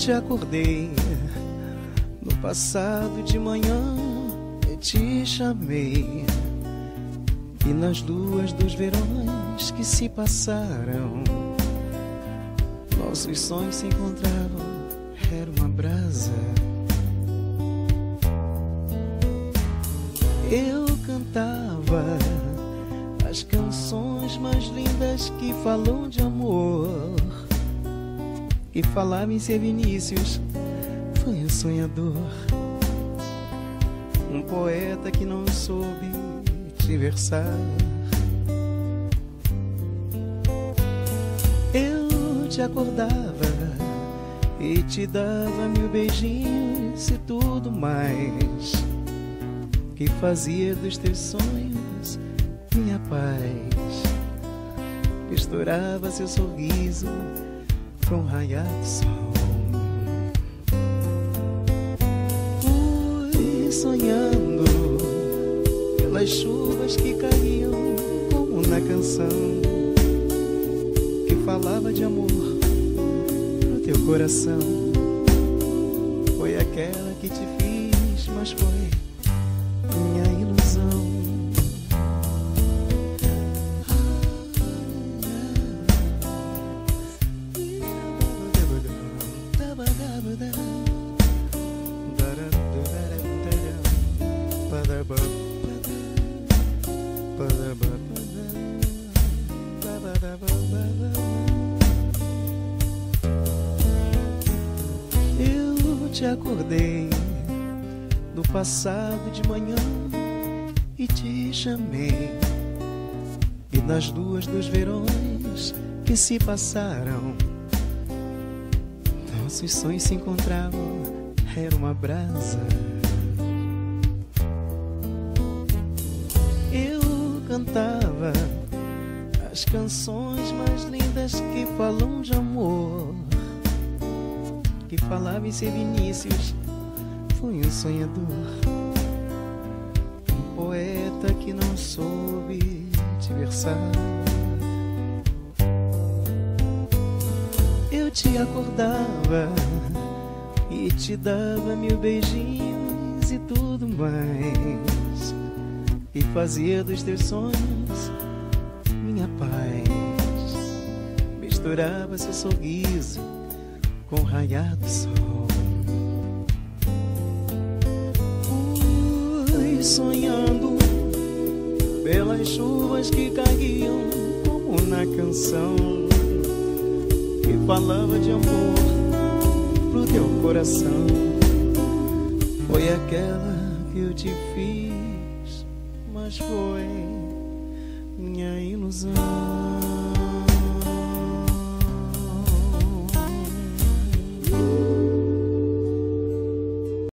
te acordei no passado de manhã, eu te chamei, e nas luas dos verões que se passaram, nossos sonhos se encontravam, era uma brasa. Eu cantava as canções mais lindas que falam de amor, que falava em ser Vinícius, foi um sonhador, um poeta que não soube te versar. Eu te acordava e te dava 1000 beijinhos e tudo mais, que fazia dos teus sonhos minha paz. Misturava seu sorriso com o raiar do sol. Fui sonhando pelas chuvas que caíam, como na canção que falava de amor no teu coração. Foi aquela que te fiz, mas foi minha ilusão. Eu te acordei no passado de manhã e te chamei, e nas luas dos verões que se passaram, nossos sonhos se encontravam, era uma brasa. Eu cantava as canções mais lindas que falam de amor, que falava em ser Vinícius, foi um sonhador, um poeta que não soube te versar. Eu te acordava e te dava 1000 beijinhos e tudo mais, e fazia dos teus sonhos minha paz. Misturava seu sorriso com o raiar do sol. Fui sonhando pelas chuvas que caíam, como na canção que falava de amor pro teu coração. Foi aquela que eu te fiz, mas foi minha ilusão.